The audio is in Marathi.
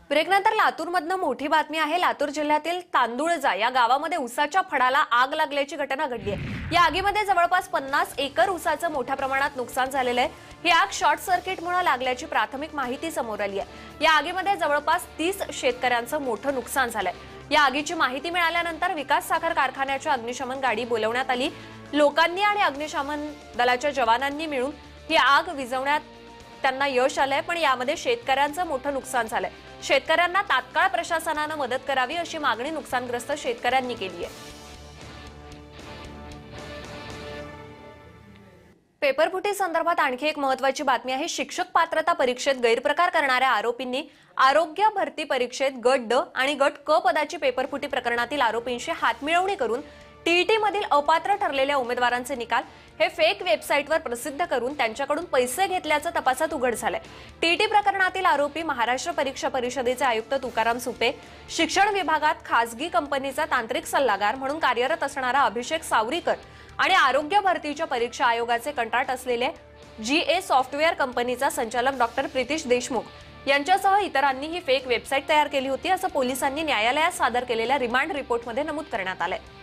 ब्रेकनंतर लातूरमधनं मोठी बातमी आहे। लातूर जिल्ह्यातील तांदुळजा या गावामध्ये उसाच्या फडाला आग लागल्याची घटना घडली आहे। या आगीमध्ये जवळपास 50 एकर उसाचं मोठ्या प्रमाणात नुकसान झालेलं आहे। ही आग शॉर्ट सर्किटमुळे लागल्याची प्राथमिक माहिती समोर आली आहे। या आगीमध्ये जवळपास 30 शेतकऱ्यांचं मोठं नुकसान झालंय। या आगीची माहिती मिळाल्यानंतर विकास साखर कारखान्याच्या अग्निशमन गाडी बोलवण्यात आली। लोकांनी आणि अग्निशमन दलाच्या जवानांनी मिळून ही आग विझवण्यात त्यांना यश आलंय, पण यामध्ये शेतकऱ्यांचं मोठं नुकसान झालंय। शेतकऱ्यांना तात्काळ प्रशासनाने मदत करावी अशी मागणी नुकसानग्रस्त शेतकऱ्यांनी केली आहे। पेपरफुटी संदर्भात आणखी एक महत्त्वाची बातमी आहे। शिक्षक पात्रता परीक्षेत गैरप्रकार करणाऱ्या आरोपींनी आरोग्य भरती परीक्षेत गट ड आणि गट क पदाची पेपरफुटी प्रकरणातील आरोपींशी हातमिळवणी करून टीईटी मधील अपात्र ठरलेल्या उमेदवारांचे निकाल हे फेक वेबसाईटवर प्रसिद्ध करून त्यांच्याकडून पैसे घेतल्याचं तपासात उघड झालंय। टीईटी प्रकरणातील आरोपी महाराष्ट्र परीक्षा परिषदेचे आयुक्त तुकाराम सुपे, शिक्षण विभागात खासगी कंपनीचा तांत्रिक सल्लागार म्हणून कार्यरत असणारा अभिषेक सावरीकर आणि आरोग्य भरतीच्या परीक्षा आयोगाचे कंत्राट असलेले जीए सॉफ्टवेअर कंपनीचा संचालक डॉक्टर प्रितिश देशमुख यांच्यासह इतरांनी ही फेक वेबसाईट तयार केली होती, असं पोलिसांनी न्यायालयात सादर केलेल्या रिमांड रिपोर्टमध्ये नमूद करण्यात आलंय।